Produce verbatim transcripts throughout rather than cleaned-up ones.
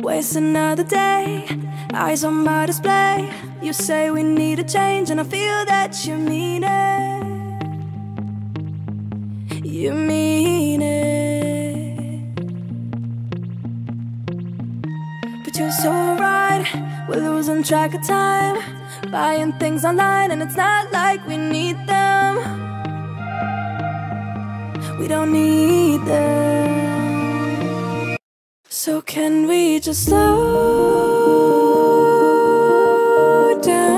waste another day, eyes on my display. You say we need a change, and I feel that you mean it. You mean it. But you're so right, we're losing track of time, buying things online, and it's not like we need them. We don't need them. So can we just slow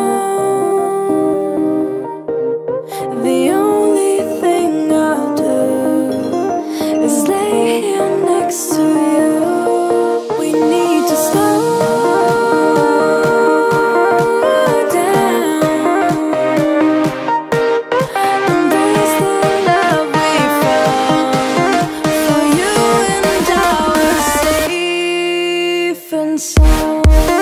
down? The only thing I'll do is lay here next to you. We need to slow down, embrace the love we found. For you and I were safe and sound.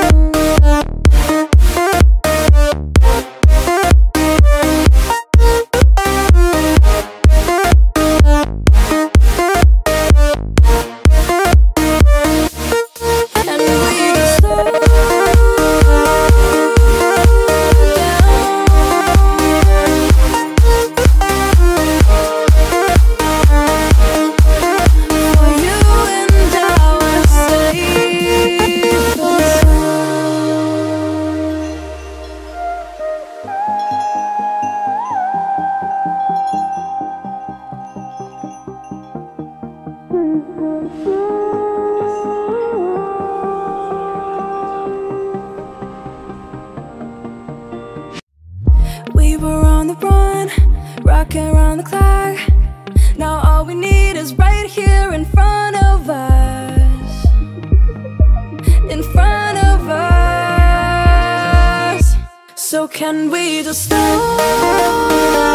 We were on the run, rocking around the clock. Now all we need is right here in front of us. In front of us. So can we just slow